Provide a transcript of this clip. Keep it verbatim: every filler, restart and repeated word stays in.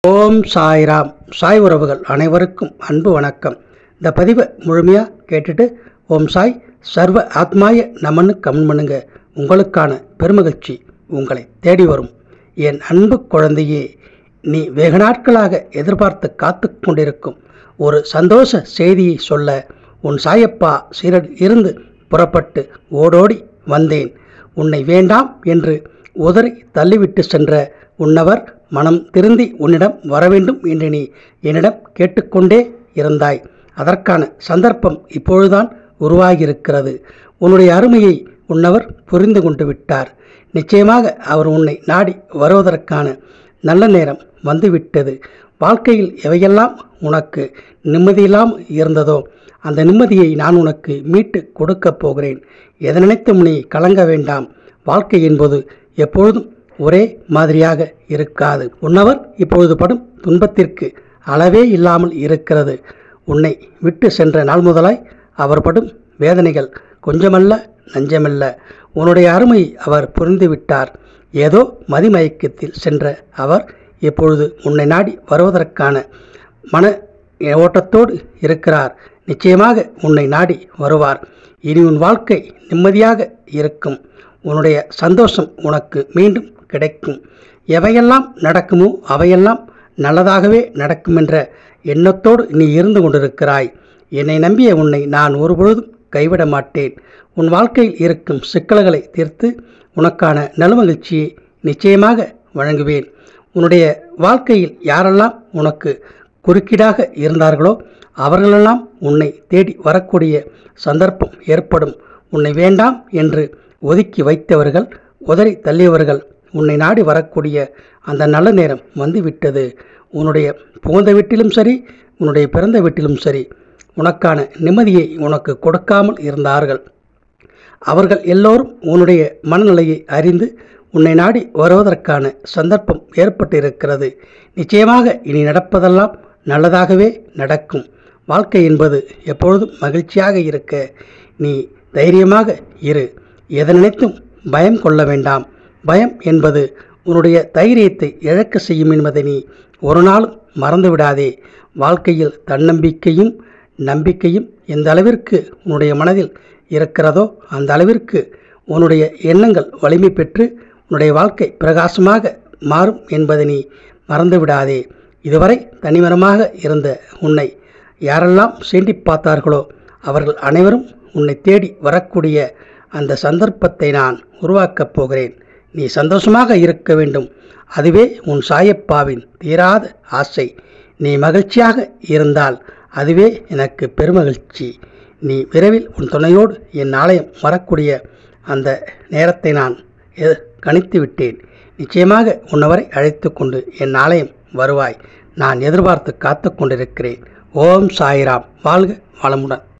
ஓம் சாய்ராம். சாய் உறவுகள் அனைவருக்கும் அன்பு வணக்கம். இந்த பதிவை முழுமையாக கேட்டுட்டு ஓம் சாய் சர்வ ஆத்மாய நமன்னு கமெண்ட் பண்ணுங்க. உங்களுக்கான பெருமகிழ்ச்சி உங்களை தேடி வரும். என் அன்பு குழந்தையே, நீ வெகு நாட்களாக எதிர்பார்த்து காத்து கொண்டிருக்கும் ஒரு சந்தோஷ செய்தியை சொல்ல உன் சாயப்பா சீரடி இருந்து புறப்பட்டு ஓடோடி வந்தேன். உன்னை வேண்டாம் என்று உதறி தள்ளிவிட்டு சென்ற உன்னவர் மனம் திருந்தி உன்னிடம் வரவேண்டும் என்று நீ என்னிடம் கேட்டுக்கொண்டே இருந்தாய். அதற்கான சந்தர்ப்பம் இப்பொழுதுதான் உருவாகியிருக்கிறது. உன்னுடைய அருமையை உன்னவர் புரிந்து கொண்டு விட்டார். நிச்சயமாக அவர் உன்னை நாடி வருவதற்கான நல்ல நேரம் வந்துவிட்டது. வாழ்க்கையில் எவையெல்லாம் உனக்கு நிம்மதியில்லாமல் இருந்ததோ அந்த நிம்மதியை நான் உனக்கு மீட்டு கொடுக்கப் போகிறேன். எதை நினைத்தும் நீ கலங்க வேண்டாம். வாழ்க்கை என்பது எப்பொழுதும் ஒரே மாதிரியாக இருக்காது. உன்னவர் இப்பொழுது படும் துன்பத்திற்கு அளவே இல்லாமல் இருக்கிறது. உன்னை விட்டு சென்ற நாள் முதலாய் அவர் படும் வேதனைகள் கொஞ்சமல்ல நஞ்சமல்ல. உன்னுடைய அருமை அவர் புரிந்துவிட்டார். ஏதோ மதிமயக்கத்தில் சென்ற அவர் இப்பொழுது உன்னை நாடி வருவதற்கான மன ஓட்டத்தோடு இருக்கிறார். நிச்சயமாக உன்னை நாடி வருவார். இனி உன் வாழ்க்கை நிம்மதியாக இருக்கும். உன்னுடைய சந்தோஷம் உனக்கு மீண்டும் கிடைக்கும். எவையெல்லாம் நடக்குமோ அவையெல்லாம் நல்லதாகவே நடக்கும் என்ற எண்ணத்தோடு நீ இருந்து கொண்டிருக்கிறாய். என்னை நம்பிய உன்னை நான் ஒருபொழுதும் கைவிட மாட்டேன். உன் வாழ்க்கையில் இருக்கும் சிக்கல்களை தீர்த்து உனக்கான நல்மகிழ்ச்சியை நிச்சயமாக வழங்குவேன். உன்னுடைய வாழ்க்கையில் யாரெல்லாம் உனக்கு குறுக்கீடாக இருந்தார்களோ அவர்களெல்லாம் உன்னை தேடி வரக்கூடிய சந்தர்ப்பம் ஏற்படும். உன்னை வேண்டாம் என்று ஒதுக்கி வைத்தவர்கள், உதறி தள்ளியவர்கள் உன்னை நாடி வரக்கூடிய அந்த நல்ல நேரம் வந்துவிட்டது. உன்னுடைய புகுந்த வீட்டிலும் சரி, உன்னுடைய பிறந்த வீட்டிலும் சரி, உனக்கான நிம்மதியை உனக்கு கொடுக்காமல் இருந்தார்கள். அவர்கள் எல்லோரும் உன்னுடைய மனநிலையை அறிந்து உன்னை நாடி வருவதற்கான சந்தர்ப்பம் ஏற்பட்டிருக்கிறது. நிச்சயமாக இனி நடப்பதெல்லாம் நல்லதாகவே நடக்கும். வாழ்க்கை என்பது எப்பொழுதும் மகிழ்ச்சியாக இருக்க நீ தைரியமாக இரு. எதை நினைத்தும் பயம் கொள்ள வேண்டாம். பயம் என்பது உன்னுடைய தைரியத்தை இழக்க செய்யும் என்பதை நீ ஒரு நாளும் மறந்து விடாதே. வாழ்க்கையில் தன்னம்பிக்கையும் நம்பிக்கையும் எந்த அளவிற்கு உன்னுடைய மனதில் இருக்கிறதோ அந்த அளவிற்கு உன்னுடைய எண்ணங்கள் வலிமை பெற்று உன்னுடைய வாழ்க்கை பிரகாசமாக மாறும் என்பதை நீ மறந்து விடாதே. இதுவரை தனிமரமாக இருந்த உன்னை யாரெல்லாம் சீண்டி பார்த்தார்களோ அவர்கள் அனைவரும் உன்னை தேடி வரக்கூடிய அந்த சந்தர்ப்பத்தை நான் உருவாக்கப் போகிறேன். நீ சந்தோஷமாக இருக்க வேண்டும். அதுவே உன் சாயப்பாவின் தீராத ஆசை. நீ மகிழ்ச்சியாக இருந்தால் அதுவே எனக்கு பெருமகிழ்ச்சி. நீ விரைவில் உன் துணையோடு என் ஆலயம் வரக்கூடிய அந்த நேரத்தை நான் கணித்து விட்டேன். நிச்சயமாக உன்னவரை அழைத்து கொண்டு என் ஆலயம் வருவாய். நான் எதிர்பார்த்து காத்து கொண்டிருக்கிறேன். ஓம் சாய்ராம். வாழ்க வளமுடன்.